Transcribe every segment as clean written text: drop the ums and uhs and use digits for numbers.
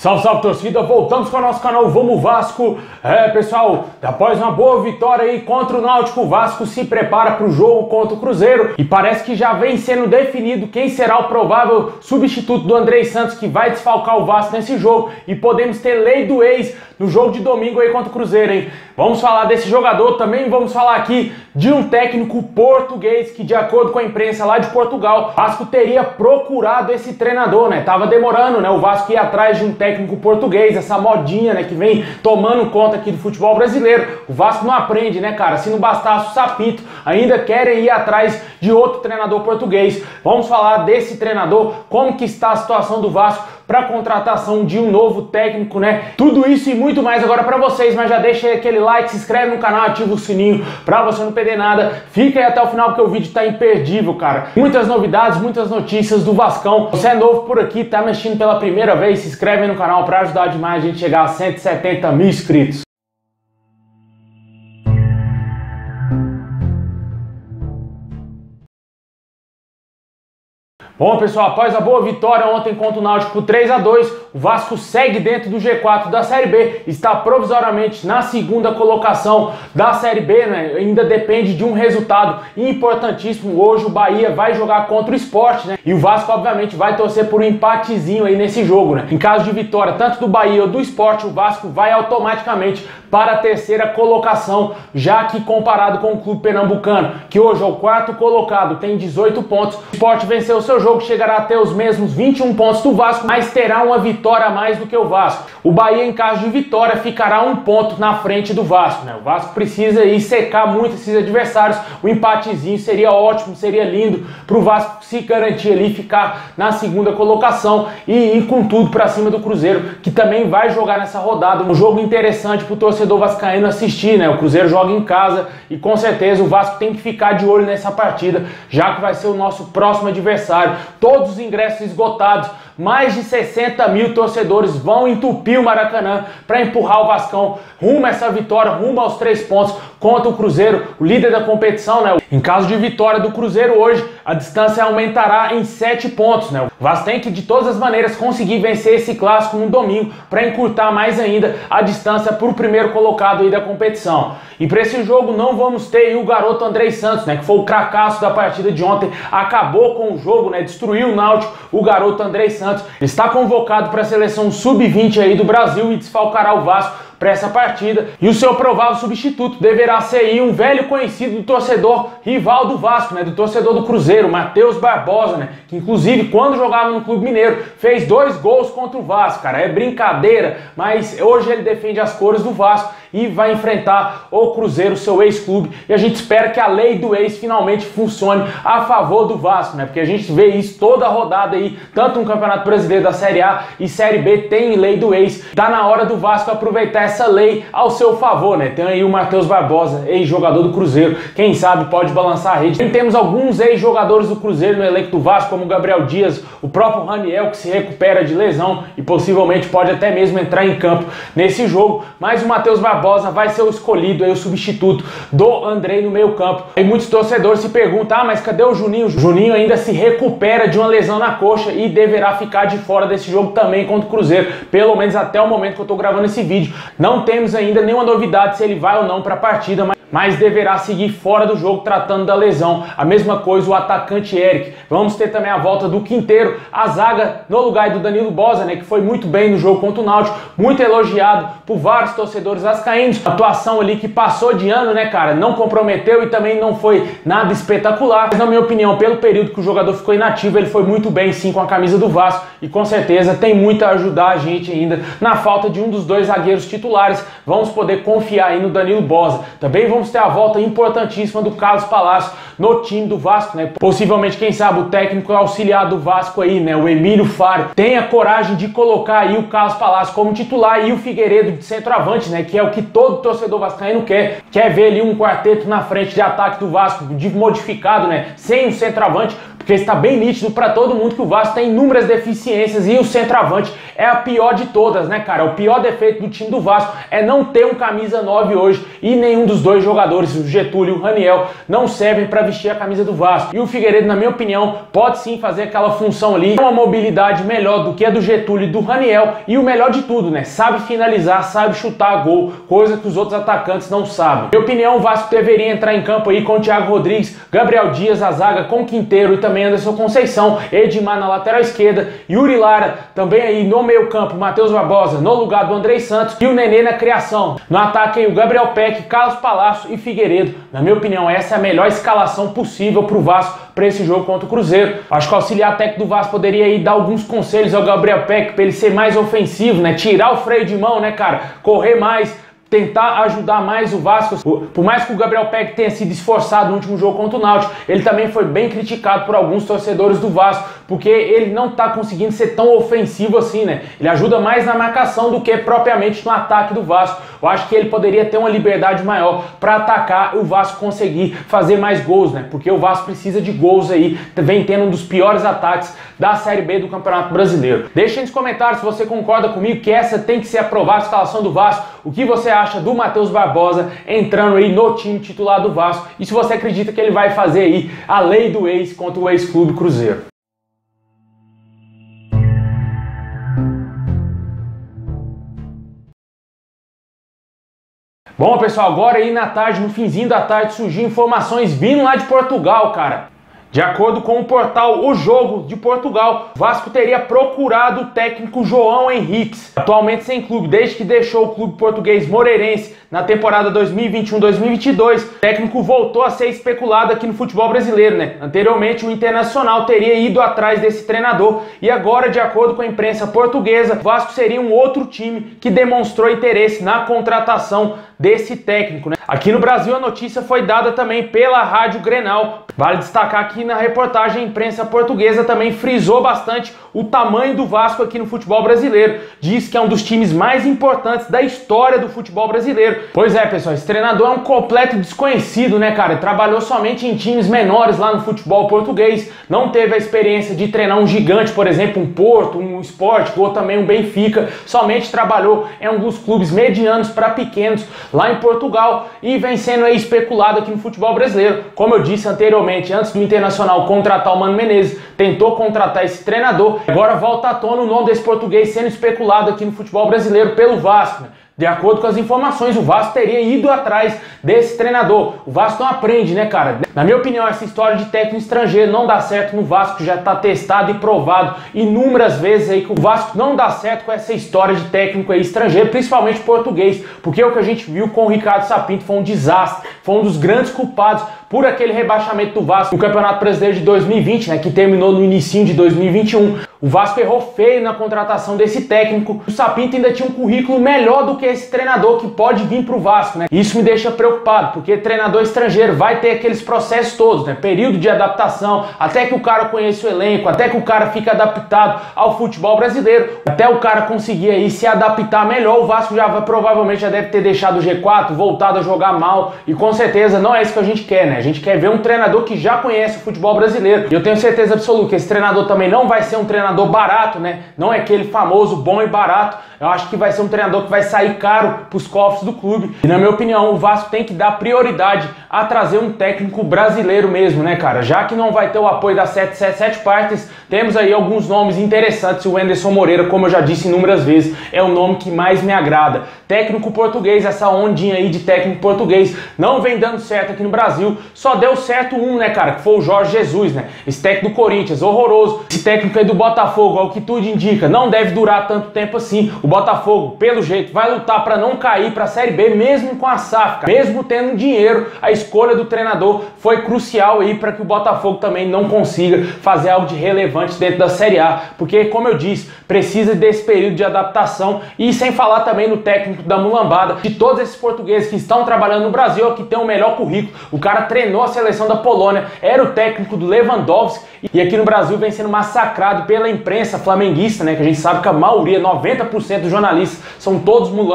Salve, salve torcida, voltamos com o nosso canal Vamos Vasco. Pessoal, após uma boa vitória aí contra o Náutico, o Vasco se prepara para o jogo contra o Cruzeiro e parece que já vem sendo definido quem será o provável substituto do Andrei Santos que vai desfalcar o Vasco nesse jogo e podemos ter lei do ex no jogo de domingo aí contra o Cruzeiro, hein? Vamos falar desse jogador, também vamos falar aqui de um técnico português que, de acordo com a imprensa lá de Portugal, o Vasco teria procurado esse treinador, né? Tava demorando, né? O Vasco ia atrás de um técnico português, essa modinha, né, que vem tomando conta aqui do futebol brasileiro. O Vasco não aprende, né, cara? Se não bastasse o Sapinto, ainda querem ir atrás de outro treinador português. Vamos falar desse treinador, como que está a situação do Vasco para a contratação de um novo técnico, né? Tudo isso e muito mais agora para vocês, mas já deixa aí aquele like, se inscreve no canal, ativa o sininho para você não perder nada. Fica aí até o final porque o vídeo tá imperdível, cara. Muitas novidades, muitas notícias do Vascão. Você é novo por aqui, tá mexendo pela primeira vez, se inscreve aí no canal para ajudar demais a gente chegar a 170 mil inscritos. Bom, pessoal, após a boa vitória ontem contra o Náutico por 3-2, o Vasco segue dentro do G4 da Série B, está provisoriamente na segunda colocação da Série B, né? Ainda depende de um resultado importantíssimo. Hoje o Bahia vai jogar contra o Sport, né? E o Vasco, obviamente, vai torcer por um empatezinho aí nesse jogo, né? Em caso de vitória tanto do Bahia ou do Sport, o Vasco vai automaticamente para a terceira colocação, já que comparado com o clube pernambucano, que hoje é o quarto colocado, tem 18 pontos. O Sport venceu o seu jogo, chegará a ter os mesmos 21 pontos do Vasco, mas terá uma vitória a mais do que o Vasco. O Bahia, em caso de vitória, ficará um ponto na frente do Vasco, né? O Vasco precisa ir secar muito esses adversários. O empatezinho seria ótimo, seria lindo para o Vasco se garantir ali, ficar na segunda colocação e ir com tudo para cima do Cruzeiro, que também vai jogar nessa rodada. Um jogo interessante para o torcedor vascaíno assistir, né? O Cruzeiro joga em casa e com certeza o Vasco tem que ficar de olho nessa partida, já que vai ser o nosso próximo adversário. Todos os ingressos esgotados, mais de 60 mil torcedores vão entupir o Maracanã para empurrar o Vascão rumo a essa vitória, rumo aos 3 pontos contra o Cruzeiro, o líder da competição, né? Em caso de vitória do Cruzeiro hoje, a distância aumentará em 7 pontos, né? O Vasco tem que, de todas as maneiras, conseguir vencer esse clássico no domingo para encurtar mais ainda a distância para o primeiro colocado aí da competição. E para esse jogo não vamos ter aí o garoto Andrei Santos, né? Que foi o cracaço da partida de ontem, acabou com o jogo, né? Destruiu o Náutico, o garoto Andrei Santos. Está convocado para a seleção sub-20 aí do Brasil e desfalcará o Vasco para essa partida. E o seu provável substituto deverá ser aí um velho conhecido do torcedor rival do Vasco, né? Do torcedor do Cruzeiro, Matheus Barbosa, né? Que inclusive quando jogava no Clube Mineiro fez 2 gols contra o Vasco, cara. É brincadeira, mas hoje ele defende as cores do Vasco e vai enfrentar o Cruzeiro, seu ex-clube, e a gente espera que a lei do ex finalmente funcione a favor do Vasco, né? Porque a gente vê isso toda a rodada aí, tanto no Campeonato Brasileiro da Série A e Série B tem lei do ex. Tá na hora do Vasco aproveitar essa lei ao seu favor, né? Tem aí o Matheus Barbosa, ex-jogador do Cruzeiro, quem sabe pode balançar a rede. Também temos alguns ex-jogadores do Cruzeiro no elenco do Vasco, como o Gabriel Dias, o próprio Raniel, que se recupera de lesão e possivelmente pode até mesmo entrar em campo nesse jogo, mas o Matheus Barbosa vai ser o escolhido, aí, o substituto do Andrei no meio campo. E muitos torcedores se perguntam, mas cadê o Juninho? O Juninho ainda se recupera de uma lesão na coxa e deverá ficar de fora desse jogo também contra o Cruzeiro, pelo menos até o momento que eu tô gravando esse vídeo. Não temos ainda nenhuma novidade se ele vai ou não para a partida, mas deverá seguir fora do jogo tratando da lesão. A mesma coisa o atacante Eric. Vamos ter também a volta do Quinteiro, a zaga no lugar do Danilo Boza, né, que foi muito bem no jogo contra o Náutico, muito elogiado por vários torcedores vascaínos. Atuação ali que passou de ano, né, cara, não comprometeu e também não foi nada espetacular, mas na minha opinião, pelo período que o jogador ficou inativo, ele foi muito bem sim com a camisa do Vasco e com certeza tem muito a ajudar a gente ainda na falta de um dos 2 zagueiros titulares. Vamos poder confiar aí no Danilo Boza. Também vamos ter a volta importantíssima do Carlos Palácio no time do Vasco, né? Possivelmente, quem sabe, o técnico auxiliar do Vasco aí, né? O Emílio Faro, tenha coragem de colocar aí o Carlos Palácio como titular e o Figueiredo de centroavante, né? Que é o que todo torcedor vascaíno quer. Quer ver ali um quarteto na frente de ataque do Vasco, modificado, né? Sem um centroavante, porque está bem nítido para todo mundo que o Vasco tem inúmeras deficiências e o centroavante é a pior de todas, né, cara? O pior defeito do time do Vasco é não ter um camisa 9 hoje e nenhum dos dois jogadores, o Getúlio e o Raniel, não servem para vestir a camisa do Vasco. E o Figueiredo, na minha opinião, pode sim fazer aquela função ali, uma mobilidade melhor do que a do Getúlio e do Raniel, e o melhor de tudo, né? Sabe finalizar, sabe chutar gol, coisa que os outros atacantes não sabem. Na minha opinião, o Vasco deveria entrar em campo aí com o Thiago Rodrigues, Gabriel Dias, a zaga com Quinteiro e também Anderson Conceição, Edmar na lateral esquerda, Yuri Lara também aí no meio campo, Matheus Barbosa no lugar do Andrei Santos e o Nenê na criação. No ataque aí o Gabriel Peck, Carlos Palácio e Figueiredo. Na minha opinião, essa é a melhor escalação possível para o Vasco para esse jogo contra o Cruzeiro. Acho que o auxiliar técnico do Vasco poderia aí dar alguns conselhos ao Gabriel Peck para ele ser mais ofensivo, né? Tirar o freio de mão, né, cara? Correr mais, tentar ajudar mais o Vasco. Por mais que o Gabriel Peck tenha sido esforçado no último jogo contra o Náutico, ele também foi bem criticado por alguns torcedores do Vasco, porque ele não tá conseguindo ser tão ofensivo assim, né? Ele ajuda mais na marcação do que propriamente no ataque do Vasco. Eu acho que ele poderia ter uma liberdade maior para atacar e o Vasco conseguir fazer mais gols, né? Porque o Vasco precisa de gols aí, vem tendo um dos piores ataques da Série B do Campeonato Brasileiro. Deixa aí nos comentários se você concorda comigo que essa tem que ser aprovada, a escalação do Vasco, o que você acha do Matheus Barbosa entrando aí no time titular do Vasco e se você acredita que ele vai fazer aí a lei do ex contra o ex-clube Cruzeiro. Bom, pessoal, agora aí na tarde, no finzinho da tarde, surgiu informações vindo lá de Portugal, cara. De acordo com o portal O Jogo de Portugal, o Vasco teria procurado o técnico João Henriques, atualmente sem clube, desde que deixou o clube português Moreirense na temporada 2021-2022. O técnico voltou a ser especulado aqui no futebol brasileiro, né? Anteriormente, o Internacional teria ido atrás desse treinador e agora, de acordo com a imprensa portuguesa, o Vasco seria um outro time que demonstrou interesse na contratação desse técnico, né? Aqui no Brasil, a notícia foi dada também pela Rádio Grenal. Vale destacar que na reportagem a imprensa portuguesa também frisou bastante o tamanho do Vasco aqui no futebol brasileiro. Diz que é um dos times mais importantes da história do futebol brasileiro. Pois é, pessoal, esse treinador é um completo desconhecido, né, cara? Ele trabalhou somente em times menores lá no futebol português, não teve a experiência de treinar um gigante, por exemplo, um Porto, um Sport ou também um Benfica, somente trabalhou em alguns clubes medianos para pequenos lá em Portugal e vem sendo aí especulado aqui no futebol brasileiro. Como eu disse anteriormente, antes do Internacional contratar o Mano Menezes, tentou contratar esse treinador, agora volta à tona o nome desse português sendo especulado aqui no futebol brasileiro pelo Vasco, né? De acordo com as informações, o Vasco teria ido atrás desse treinador. O Vasco não aprende, né, cara? Na minha opinião, essa história de técnico estrangeiro não dá certo no Vasco, já está testado e provado inúmeras vezes aí que o Vasco não dá certo com essa história de técnico aí estrangeiro, principalmente português, porque o que a gente viu com o Ricardo Sapinto foi um desastre, foi um dos grandes culpados por aquele rebaixamento do Vasco no Campeonato Brasileiro de 2020, né, que terminou no início de 2021. O Vasco errou feio na contratação desse técnico. O Sapinto ainda tinha um currículo melhor do que esse treinador que pode vir para o Vasco, né? Isso me deixa preocupado, porque treinador estrangeiro vai ter aqueles processos todos, né? Período de adaptação, até que o cara conheça o elenco, até que o cara fique adaptado ao futebol brasileiro, até o cara conseguir aí se adaptar melhor. O Vasco provavelmente já deve ter deixado o G4, voltado a jogar mal, e com certeza não é isso que a gente quer, né? A gente quer ver um treinador que já conhece o futebol brasileiro. E eu tenho certeza absoluta que esse treinador também não vai ser um treinador barato, né? Não é aquele famoso bom e barato. Eu acho que vai ser um treinador que vai sair caro para os cofres do clube. E na minha opinião, o Vasco tem que dar prioridade a trazer um técnico brasileiro mesmo, né, cara? Já que não vai ter o apoio das 777 Partes, temos aí alguns nomes interessantes. O Anderson Moreira, como eu já disse inúmeras vezes, é o nome que mais me agrada. Técnico português, essa ondinha aí de técnico português não vem dando certo aqui no Brasil. Só deu certo um, né, cara? Que foi o Jorge Jesus, né? Esse técnico do Corinthians, horroroso. Esse técnico aí do Botafogo, ao que tudo indica, não deve durar tanto tempo assim. O Botafogo, pelo jeito, vai lutar para não cair para a Série B, mesmo com a SAF, cara. Mesmo tendo dinheiro, a escolha do treinador foi crucial aí para que o Botafogo também não consiga fazer algo de relevante dentro da Série A, porque, como eu disse, precisa desse período de adaptação. E sem falar também no técnico da mulambada, de todos esses portugueses que estão trabalhando no Brasil, que tem o melhor currículo. O cara treinou a seleção da Polônia, era o técnico do Lewandowski, e aqui no Brasil vem sendo massacrado pela imprensa flamenguista, né? Que a gente sabe que a maioria, 90% dos jornalistas são todos mulambos.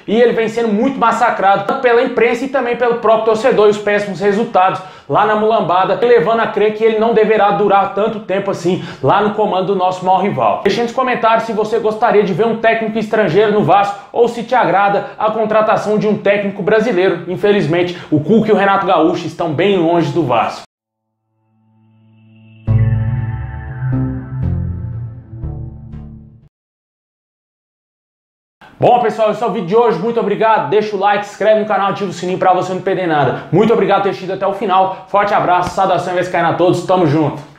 e ele vem sendo muito massacrado, tanto pela imprensa e também pelo próprio torcedor, e os péssimos resultados lá na mulambada, levando a crer que ele não deverá durar tanto tempo assim lá no comando do nosso maior rival. Deixe nos comentários se você gostaria de ver um técnico estrangeiro no Vasco ou se te agrada a contratação de um técnico brasileiro. Infelizmente, o Cuca e o Renato Gaúcho estão bem longe do Vasco. Bom, pessoal, esse é o vídeo de hoje. Muito obrigado. Deixa o like, se inscreve no canal, ativa o sininho para você não perder nada. Muito obrigado por ter assistido até o final. Forte abraço, saudação vascaína a todos. Tamo junto.